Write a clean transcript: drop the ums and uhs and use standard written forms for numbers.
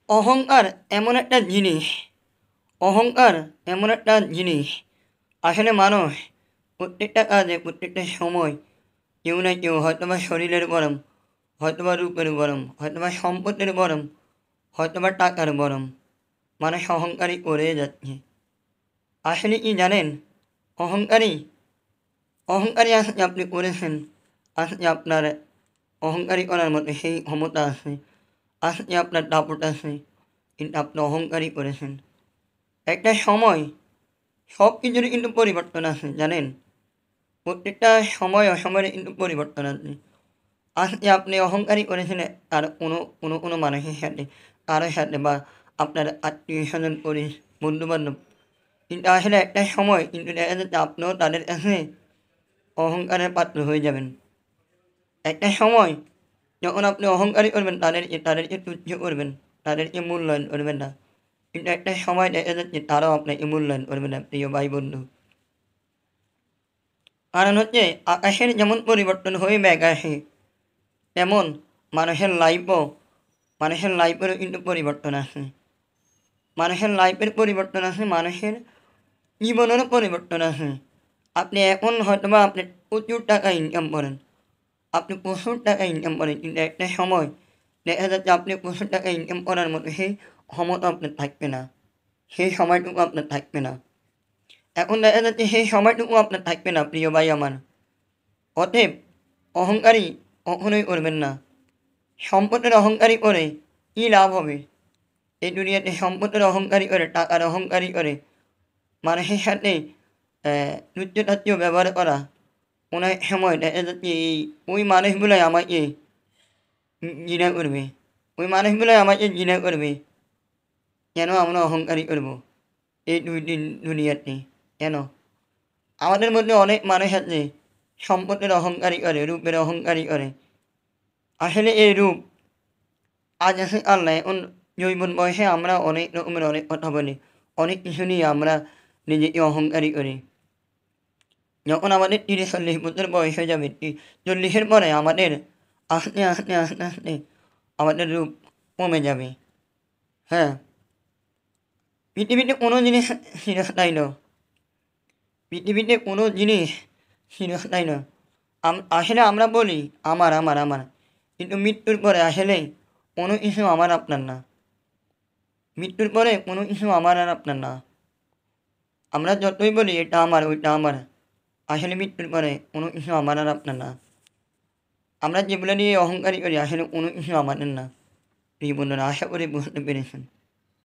অহংকার এমন একটা জিনিস, অহংকার এমন একটা জিনিস, আসলে মানুষ প্রত্যেকটা কাজে প্রত্যেকটা সময় কেউ না কেউ হয়তোবা শরীরের গরম, হয়তোবা রূপের গরম, হয়তোবা সম্পদের গরম, হয়তোবা টাকার গরম, মানুষ অহংকারী করে যাচ্ছে। আসলে কি জানেন, অহংকারী অহংকারী আসলে আপনি করেছেন, আসলে আপনার অহংকারী করার মতো সেই ক্ষমতা আছে, আসলে আপনার দাপট আছে, কিন্তু আপনি অহংকারী করেছেন। একটা সময় সব কিছুরই কিন্তু পরিবর্তন আছে জানেন, প্রত্যেকটা সময় অসময়ে কিন্তু পরিবর্তন আছে। আজকে আপনি অহংকারী করেছেন আর কোনো মানুষের সাথে, কারো সাথে বা আপনার আত্মীয় স্বজন বন্ধু বান্ধব, কিন্তু আসলে একটা সময় কিন্তু দেখা যাচ্ছে আপনিও তাদের কাছে অহংকারের পাত্র হয়ে যাবেন। একটা সময় যখন আপনি অহংকারী করবেন, তাদেরকে তুচ্ছ করবেন, তাদেরকে মূল্যায়ন করবেন না, কিন্তু একটা সময় দেখা যাচ্ছে তারাও আপনাকে মূল্যায়ন করবে না, প্রিয় ভাই বন্ধু। কারণ হচ্ছে আকাশের যেমন পরিবর্তন হয়ে মেঘ আসে, তেমন মানুষের লাইফও মানুষের লাইফেরও কিন্তু পরিবর্তন আসে। মানুষের লাইফের পরিবর্তন আসে, মানুষের জীবনেরও পরিবর্তন আসে। আপনি এখন হয়তোবা আপনি প্রচুর টাকা ইনকাম করেন, আপনি প্রচুর টাকা ইনকাম করেন, কিন্তু একটা সময় দেখা যাচ্ছে আপনি প্রচুর টাকা ইনকাম করার মতো সেই ক্ষমতা আপনার থাকবে না, সেই সময়টুকু আপনার থাকবে না। এখন দেখা যাচ্ছে সেই সময়টুকু আপনার থাকবে না, প্রিয় ভাই আমার। অতএব অহংকারী কখনোই করবেন না। সম্পদের অহংকারী করে কী লাভ হবে? এই দুনিয়াতে সম্পদের অহংকারী করে, টাকার অহংকারী করে, মানুষের সাথে তুচ্ছ ব্যবহার করা, অনেক সময় দেখা যাচ্ছে ওই মানুষগুলোই আমাকে ঘৃণা করবে, ওই মানুষগুলোই আমাকে ঘৃণা করবে। কেন আমরা অহংকারী করব এই দুনিয়াতে? কেন? আমাদের মধ্যে অনেক মানুষ আছে সম্পদের অহংকারী করে, রূপের অহংকারী করে। আসলে এই রূপ আজ আছে কাল নাই। এখন জৈবন বয়সে আমরা অনেক রকমের অনেক কথা বলি, অনেক কিছু নিয়ে আমরা নিজেকে অহংকারী করি। যখন আমাদের 30-40 বছর বয়স হয়ে যাবে, 40-এর পরে আমাদের আস্তে আস্তে আস্তে আস্তে আমাদের রূপ কমে যাবে। হ্যাঁ, পৃথিবীতে কোনো জিনিস চিরস্থায়ী নয়, পৃথিবীতে কোনো জিনিস চিরস্থায়ী নয়। আসলে আমরা বলি আমার আমার আমার, কিন্তু মৃত্যুর পরে আসলে কোনো কিছু আমার আপনার না। মৃত্যুর পরে কোনো কিছু আমার আর আপনার না। আমরা যতই বলি এটা আমার ওইটা আমার, আসলে মৃত্যুর পরে কোনো কিছু আমার আর আপনার না। আমরা যেগুলো নিয়ে অহংকারী করি আসলে কোনো কিছু আমাদের না। প্রিয় বন্ধুরা, আশা করি বুঝতে পেরেছেন।